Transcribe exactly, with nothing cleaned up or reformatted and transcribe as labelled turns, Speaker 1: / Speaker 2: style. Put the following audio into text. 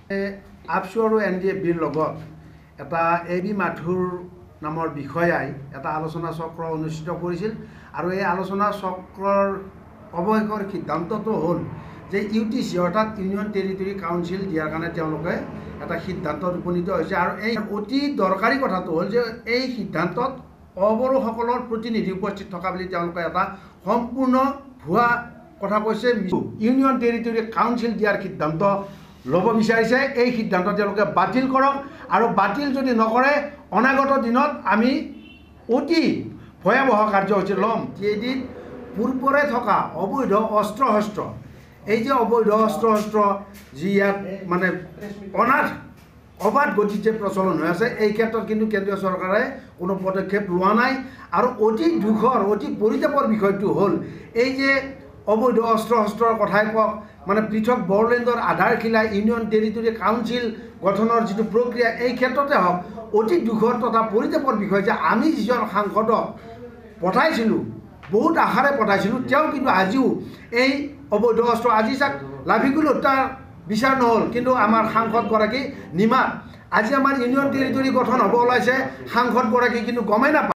Speaker 1: ABSU আৰু N D F বিৰ লগত এটা এ বি মাথুৰ নামৰ বিষয়াই এটা আলোচনা চক্ৰ অনুষ্ঠিত কৰিছিল আৰু এই আলোচনা চক্ৰৰ অৱশেষৰ সিদ্ধান্তটো হ'ল যে ইউ টি চি অৰ্থাৎ ইউনিয়ন টেৰিটৰী কাউন্সিল দিয়াৰ কাৰণে তেওঁলোকে এটা সিদ্ধান্তত উপনীত হৈছে। আৰু এই অতি দৰকাৰী কথাটো হ'ল যে এই সিদ্ধান্তত অবড়োসকলৰ প্ৰতিনিধি উপস্থিত থকা বুলি তেওঁলোকে এটা সম্পূৰ্ণ ভুৱা কথা কৈছে। ইউনিয়ন টেৰিটৰী কাউন্সিল দিয়াৰ সিদ্ধান্ত ল'ব বিচাৰিছে, এই সিদ্ধান্ত তেওঁলোকে বাতিল কৰক আৰু বাতিল যদি নকৰে অনাগত দিনত আমি অতি ভয়াৱহ কাৰ্যসূচী ল'ম। কেইদিন পূৰ্বৰে থকা অবৈধ অস্ত্ৰ শস্ত্ৰ, এই যে অবৈধ অস্ত্ৰ শস্ত্ৰ যি ইয়াত মানে অনাথ অবাধ গতিত যে প্ৰচলন হৈ আছে, এই ক্ষেত্ৰত কিন্তু কেন্দ্ৰীয় চৰকাৰে কোনো পদক্ষেপ লোৱা নাই। আৰু অতি দুখৰ অতি পৰিতাপৰ বিষয়টো হ'ল এই যে অবৈধ অস্ত্ৰ শস্ত্ৰৰ কথাই কওক, মানে পৃথক বড়োলেণ্ডৰ আধাৰশিলা ইউনিয়ন টেৰিটৰী কাউন্সিল গঠনৰ যিটো প্ৰক্ৰিয়া, এই ক্ষেত্ৰতে হওক অতি দুখৰ তথা পৰিতাপৰ বিষয় যে আমি যিজন সাংসদক পঠাইছিলোঁ, বহুত আশাৰে পঠাইছিলোঁ, তেওঁ কিন্তু আজিও এই অবৈধ অস্ত্ৰ আজি চাক লাভিকুল হত্যাৰ বিচাৰ নহ'ল, কিন্তু আমাৰ সাংসদগৰাকী নিমাত। আজি আমাৰ ইউনিয়ন টেৰিটৰী গঠন হ'ব ওলাইছে, সাংসদগৰাকী কিন্তু গমেই নাপায়।